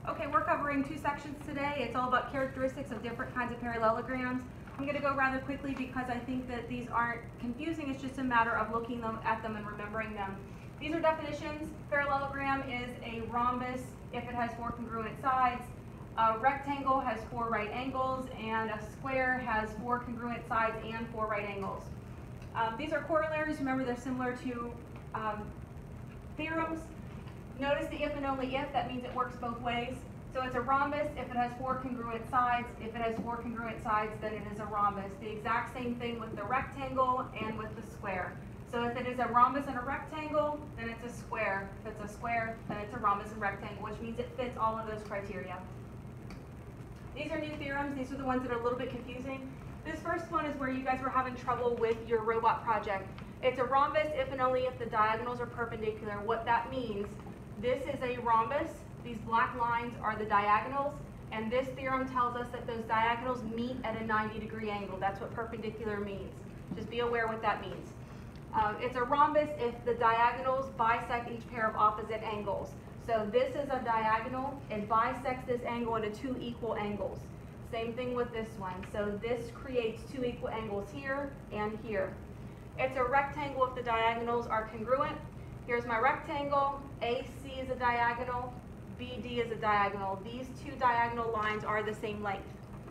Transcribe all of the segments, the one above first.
Okay, we're covering two sections today. It's all about characteristics of different kinds of parallelograms. I'm going to go rather quickly because I think that these aren't confusing. It's just a matter of looking at them and remembering them. These are definitions. Parallelogram is a rhombus if it has four congruent sides. A rectangle has four right angles, and a square has four congruent sides and four right angles. These are corollaries. Remember, they're similar to theorems. Notice the if and only if. That means it works both ways. So it's a rhombus if it has four congruent sides. If it has four congruent sides, then it is a rhombus. The exact same thing with the rectangle and with the square. So if it is a rhombus and a rectangle, then it's a square. If it's a square, then it's a rhombus and rectangle, which means it fits all of those criteria. These are new theorems. These are the ones that are a little bit confusing. This first one is where you guys were having trouble with your robot project. It's a rhombus if and only if the diagonals are perpendicular. What that means, this is a rhombus. These black lines are the diagonals, and this theorem tells us that those diagonals meet at a 90-degree angle. That's what perpendicular means. Just be aware what that means. It's a rhombus if the diagonals bisect each pair of opposite angles. So this is a diagonal. It bisects this angle into two equal angles. Same thing with this one. So this creates two equal angles here and here. It's a rectangle if the diagonals are congruent. Here's my rectangle. AC is a diagonal. BD is a diagonal. These two diagonal lines are the same length.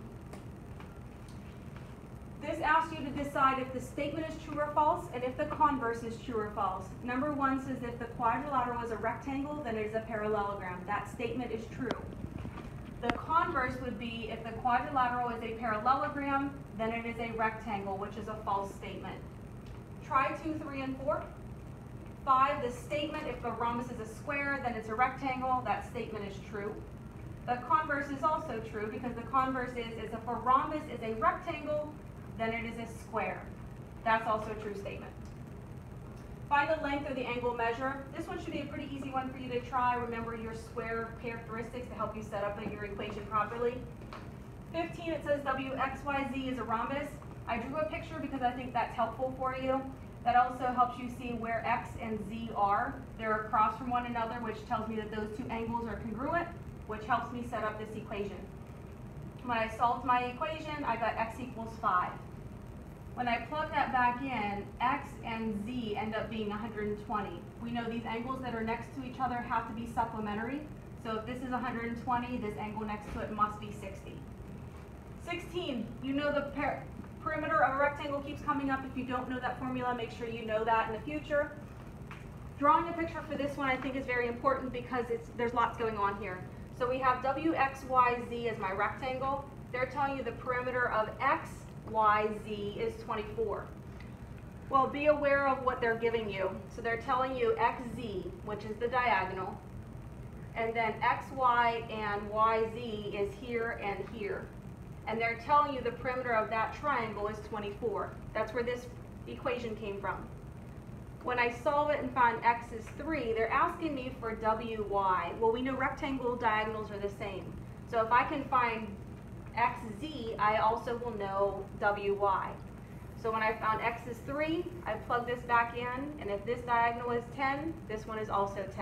This asks you to decide if the statement is true or false and if the converse is true or false. Number one says if the quadrilateral is a rectangle, then it is a parallelogram. That statement is true. The converse would be if the quadrilateral is a parallelogram, then it is a rectangle, which is a false statement. Try 2, 3, and 4. 5, the statement, if the rhombus is a square, then it's a rectangle. That statement is true. The converse is also true because the converse is if a rhombus is a rectangle, then it is a square. That's also a true statement. Find the length of the angle measure. This one should be a pretty easy one for you to try. Remember your square characteristics to help you set up your equation properly. 15, it says WXYZ is a rhombus. I drew a picture because I think that's helpful for you. That also helps you see where X and Z are. They're across from one another, which tells me that those two angles are congruent, which helps me set up this equation. When I solved my equation, I got X equals 5. When I plug that back in, X and Z end up being 120. We know these angles that are next to each other have to be supplementary. So if this is 120, this angle next to it must be 60. 16, you know the perimeter of a rectangle keeps coming up. If you don't know that formula, make sure you know that in the future. Drawing a picture for this one I think is very important because there's lots going on here. So we have WXYZ as my rectangle. They're telling you the perimeter of XYZ is 24. Well, be aware of what they're giving you. So they're telling you XZ, which is the diagonal, and then XY and YZ is here and here. And they're telling you the perimeter of that triangle is 24. That's where this equation came from. When I solve it and find X is 3, they're asking me for WY. Well, we know rectangle diagonals are the same. So if I can find XZ, I also will know WY. So when I found X is 3, I plug this back in, and if this diagonal is 10, this one is also 10.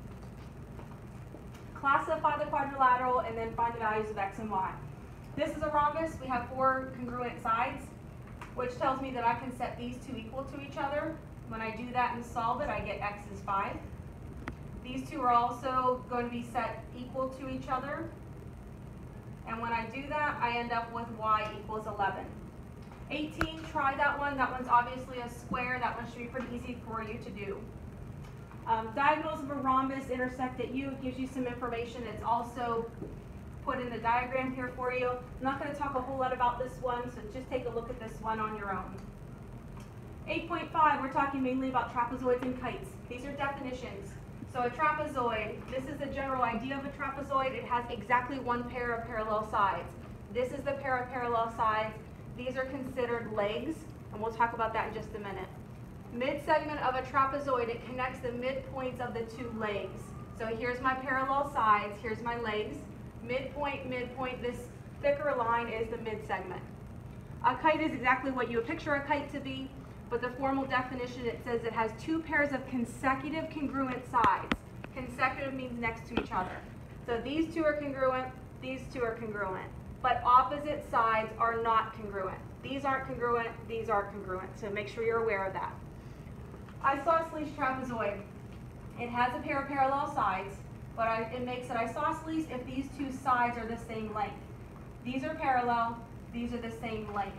Classify the quadrilateral and then find the values of X and Y. This is a rhombus. We have four congruent sides, which tells me that I can set these two equal to each other. When I do that and solve it, I get X is 5. These two are also going to be set equal to each other. And when I do that, I end up with Y equals 11. 18, try that one. That one's obviously a square. That one should be pretty easy for you to do. Diagonals of a rhombus intersect at U. It gives you some information. It's also put in the diagram here for you. I'm not going to talk a whole lot about this one, so just take a look at this one on your own. 8.5, we're talking mainly about trapezoids and kites. These are definitions. So a trapezoid, this is the general idea of a trapezoid. It has exactly one pair of parallel sides. This is the pair of parallel sides. These are considered legs, and we'll talk about that in just a minute. Mid-segment of a trapezoid, it connects the midpoints of the two legs. So here's my parallel sides, here's my legs. Midpoint, midpoint, this thicker line is the mid-segment. A kite is exactly what you would picture a kite to be. But the formal definition, it says it has two pairs of consecutive congruent sides. Consecutive means next to each other. So these two are congruent, these two are congruent, but opposite sides are not congruent. These aren't congruent, these are congruent, so make sure you're aware of that. Isosceles trapezoid. It has a pair of parallel sides, but it makes it isosceles if these two sides are the same length. These are parallel, these are the same length.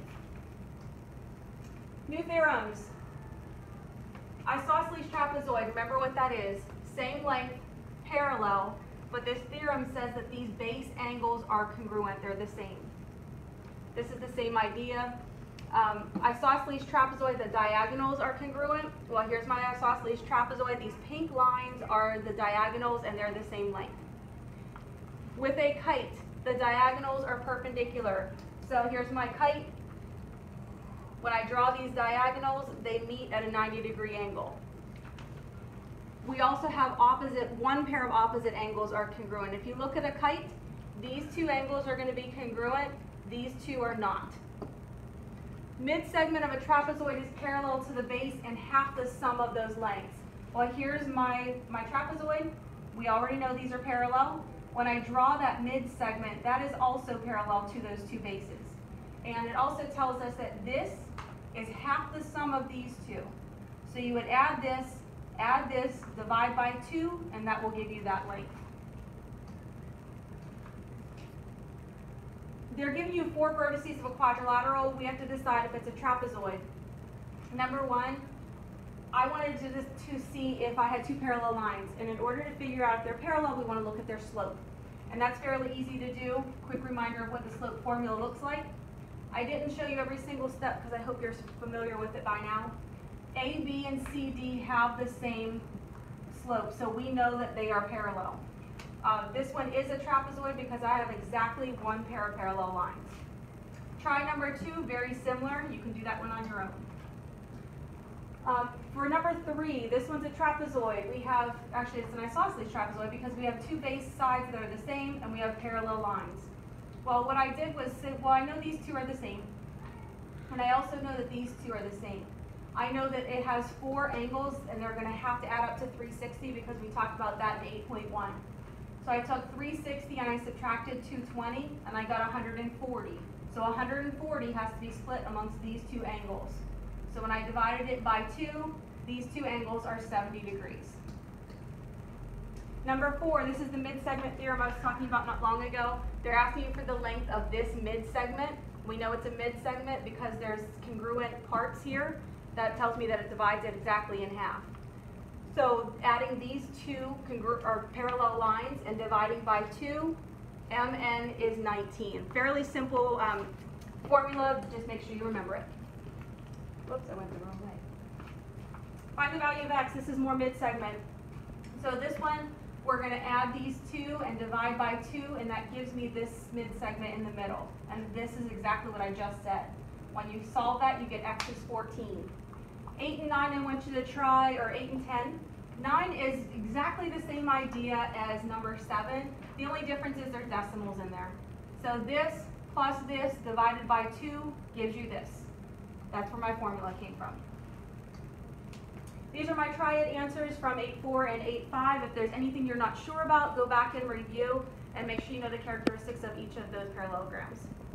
New theorems. Isosceles trapezoid, remember what that is. Same length, parallel, but this theorem says that these base angles are congruent, they're the same. This is the same idea. Isosceles trapezoid, the diagonals are congruent. Well, here's my isosceles trapezoid. These pink lines are the diagonals and they're the same length. With a kite, the diagonals are perpendicular. So here's my kite. When I draw these diagonals, they meet at a 90-degree angle. We also have one pair of opposite angles are congruent. If you look at a kite, these two angles are going to be congruent, these two are not. Mid-segment of a trapezoid is parallel to the base and half the sum of those lengths. Well, here's my trapezoid. We already know these are parallel. When I draw that mid-segment, that is also parallel to those two bases. And it also tells us that this is half the sum of these two. So you would add this, divide by 2, and that will give you that length. They're giving you 4 vertices of a quadrilateral. We have to decide if it's a trapezoid. Number 1, I wanted to see if I had 2 parallel lines. And in order to figure out if they're parallel, we want to look at their slope. And that's fairly easy to do. Quick reminder of what the slope formula looks like. I didn't show you every single step because I hope you're familiar with it by now. A, B, and C, D have the same slope, so we know that they are parallel. This one is a trapezoid because I have exactly 1 pair of parallel lines. Try number 2, very similar. You can do that one on your own. For number 3, this one's a trapezoid. We have, actually it's an isosceles trapezoid because we have 2 base sides that are the same and we have parallel lines. Well, what I did was say, well, I know these two are the same, and I also know that these two are the same. I know that it has 4 angles, and they're going to have to add up to 360 because we talked about that in 8.1. So I took 360 and I subtracted 220, and I got 140. So 140 has to be split amongst these 2 angles. So when I divided it by 2, these 2 angles are 70 degrees. Number 4, this is the mid-segment theorem I was talking about not long ago. They're asking you for the length of this mid-segment. We know it's a mid-segment because there's congruent parts here. That tells me that it divides it exactly in half. So adding these 2 parallel lines and dividing by 2, MN is 19. Fairly simple formula, just make sure you remember it. Whoops, I went the wrong way. Find the value of X, this is more mid-segment. So this one, we're going to add these 2 and divide by 2, and that gives me this mid-segment in the middle. And this is exactly what I just said. When you solve that, you get X is 14. 8 and 9 I want you to try, or 8 and 10. 9 is exactly the same idea as number 7. The only difference is there's decimals in there. So this plus this divided by 2 gives you this. That's where my formula came from. These are my triad answers from 8.4 and 8.5. If there's anything you're not sure about, go back and review and make sure you know the characteristics of each of those parallelograms.